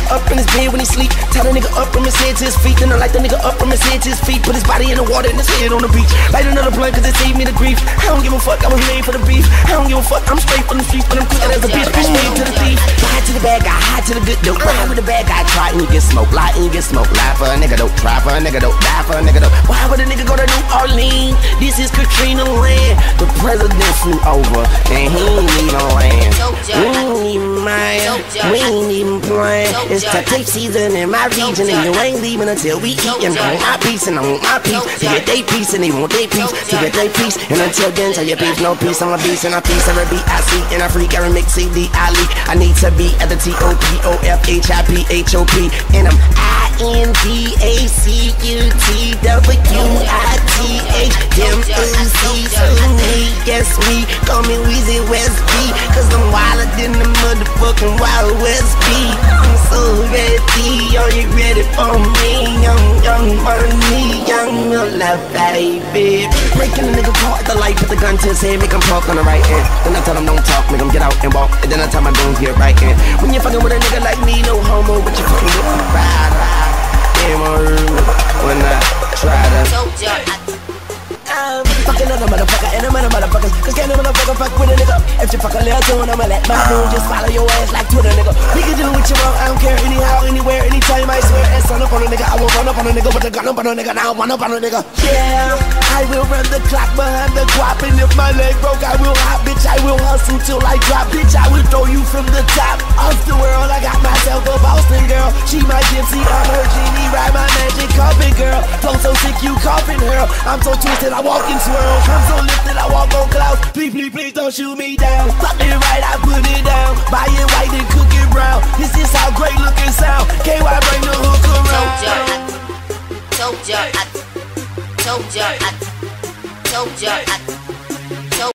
up in his bed when he sleep. Tie the nigga up from his head to his feet. Then I light the nigga up from his head to his feet. Put his body in the water and his head on the beach. Light another blunt cause it saved me the grief. I don't give a fuck, I was made for the beef. I don't give a fuck, I'm straight from the streets. But I'm quicker as a bitch, bitch made to the thief. Ride to the bad guy, hide to the good dope. Ride with the bad guy, try and you get smoked. Lie and you get smoked. Lie for a nigga dope, try for a nigga dope, die for a nigga dope. Why would a nigga go to New Orleans? This is Katrina land. The president flew over and he ain't even land. We ain't even mind, we ain't even playing. It's tape season in my region and you ain't leaving until we eat. And I want my piece and I want my piece. To get they piece and they want they piece. To get they piece and until then tell your beef no peace. I'm a beast and I piece every beat I see. And I freak every mix CD I leak. I need to be at the TOPOFHIPHOP. And I'm INDACUTWITH so me, yes me, call me Weezy West B. Cause I'm wilder than the motherfucking Wild West B. I'm so ready, are you ready for me? Young money, young love baby. Breaking the nigga car at the light, put the gun to his head, make him talk on the right hand. Then I tell him don't talk, make him get out and walk. And then I tell my don't get right in. When you're fucking with a nigga like me, no homo, but you fucking with me, ride. Damn, when I try to fucking another motherfucker and another motherfucker. Cause can't a motherfucker fuck with a nigga. If you fuck a little tune, I'ma let my dude just follow your ass like Twitter, nigga. We can do what you want, I don't care anyhow, anywhere, anytime, I swear. And son up on a nigga, I will run up on a nigga with a gun up on a nigga, now run up on a nigga. Yeah, I will run the clock behind the guap. And if my leg broke, I will hop, bitch, I will hustle till I drop. Bitch, I will throw you from the top of the world. I got myself a Boston girl. She my gypsy, I'm her genie. Ride my magic carpet, girl. Flow so sick, you coughing her. I'm so twisted, I walk and swirl. I'm so lifted, I walk on clouds. Please, please, please don't shoot me down. Fuck it right, I put it down. Buy it white and cook it brown. This is how great looking sound. KY bring the hook around. Told ya.